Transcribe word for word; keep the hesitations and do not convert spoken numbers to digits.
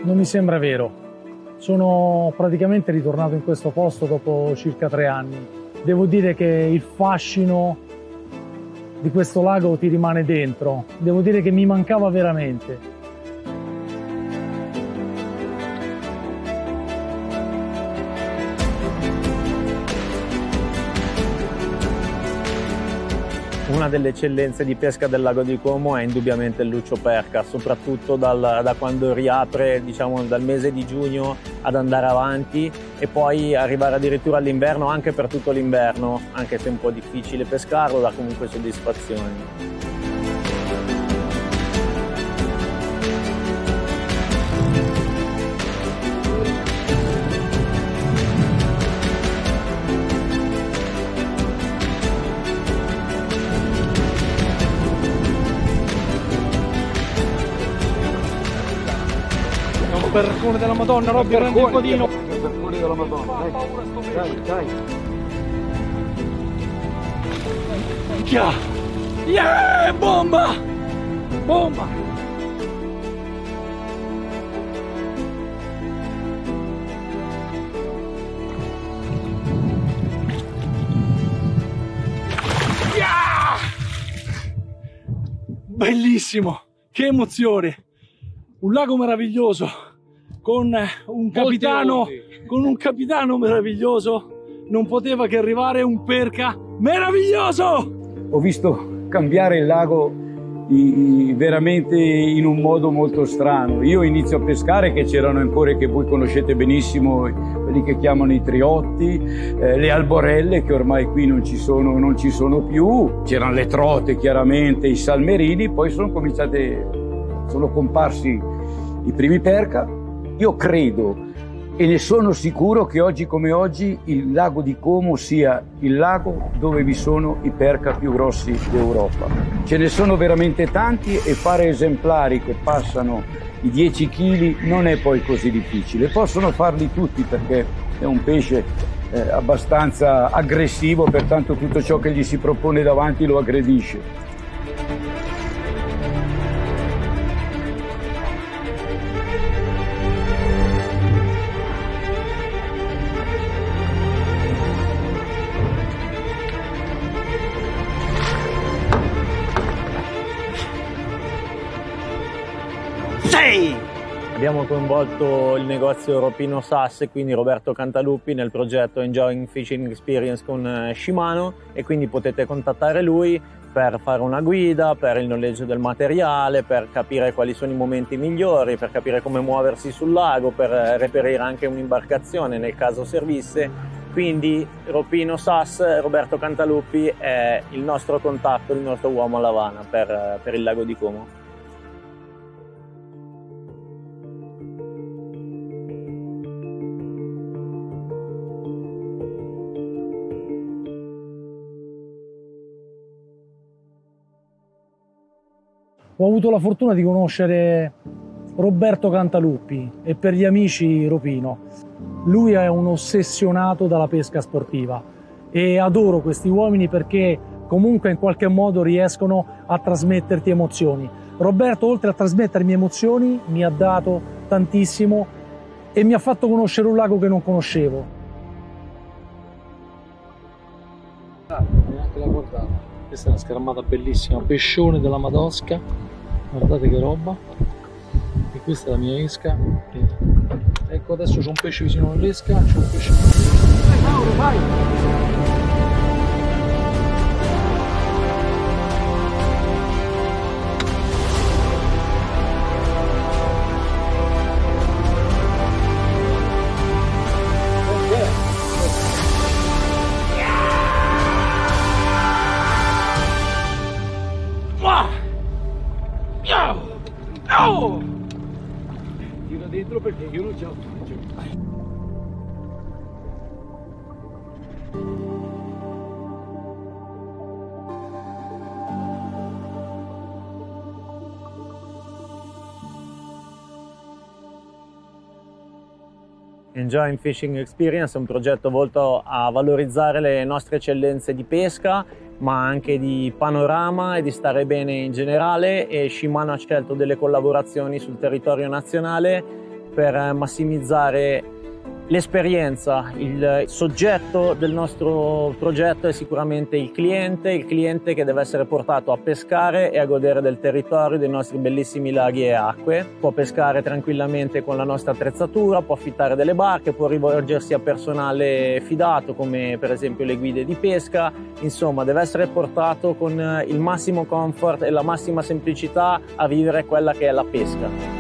Non mi sembra vero. Sono praticamente ritornato in questo posto dopo circa tre anni. Devo dire che il fascino di questo lago ti rimane dentro. Devo dire che mi mancava veramente. Una delle eccellenze di pesca del lago di Como è indubbiamente il luccio perca, soprattutto dal, da quando riapre, diciamo dal mese di giugno ad andare avanti e poi arrivare addirittura all'inverno, anche per tutto l'inverno, anche se è un po' difficile pescarlo, dà comunque soddisfazioni. Percone della Madonna, Robby, prendi il codino. Percone della Madonna, dai, dai, dai. Yeah! Yeah! Bomba! Bomba! Yeah! Bellissimo! Che emozione! Un lago meraviglioso! Con un capitano, con un capitano meraviglioso, non poteva che arrivare un perca meraviglioso! Ho visto cambiare il lago i, i, veramente in un modo molto strano. Io inizio a pescare, che c'erano ancora, che voi conoscete benissimo, quelli che chiamano i triotti, eh, le alborelle, che ormai qui non ci sono, non ci sono più, c'erano le trote chiaramente, i salmerini, poi sono cominciate, sono comparsi i primi perca. Io credo e ne sono sicuro che oggi come oggi il lago di Como sia il lago dove vi sono i perca più grossi d'Europa. Ce ne sono veramente tanti e fare esemplari che passano i dieci chili non è poi così difficile. Possono farli tutti perché è un pesce eh, abbastanza aggressivo, pertanto tutto ciò che gli si propone davanti lo aggredisce. Abbiamo coinvolto il negozio Ropino S A S e quindi Roberto Cantaluppi nel progetto Enjoying Fishing Experience con Shimano, e quindi potete contattare lui per fare una guida, per il noleggio del materiale, per capire quali sono i momenti migliori, per capire come muoversi sul lago, per reperire anche un'imbarcazione nel caso servisse. Quindi Ropino S A S, Roberto Cantaluppi è il nostro contatto, il nostro uomo alla Lavana per, per il lago di Como. Ho avuto la fortuna di conoscere Roberto Cantaluppi e per gli amici Ropino. Lui è un ossessionato dalla pesca sportiva e adoro questi uomini perché comunque in qualche modo riescono a trasmetterti emozioni. Roberto, oltre a trasmettermi emozioni, mi ha dato tantissimo e mi ha fatto conoscere un lago che non conoscevo. Neanche la guardata. Questa è una schermata bellissima, pescione della Madosca, guardate che roba. E questa è la mia esca. E ecco, adesso c'è un pesce vicino all'esca, c'è un pesce. Vai Mauro, vai! Oh! Tira dentro perché io non ce la faccio. Enjoying Fishing Experience è un progetto volto a valorizzare le nostre eccellenze di pesca, ma anche di panorama e di stare bene in generale, e Shimano ha scelto delle collaborazioni sul territorio nazionale per massimizzare l'esperienza. Il soggetto del nostro progetto è sicuramente il cliente, il cliente che deve essere portato a pescare e a godere del territorio, dei nostri bellissimi laghi e acque. Può pescare tranquillamente con la nostra attrezzatura, può affittare delle barche, può rivolgersi a personale fidato come per esempio le guide di pesca. Insomma, deve essere portato con il massimo comfort e la massima semplicità a vivere quella che è la pesca.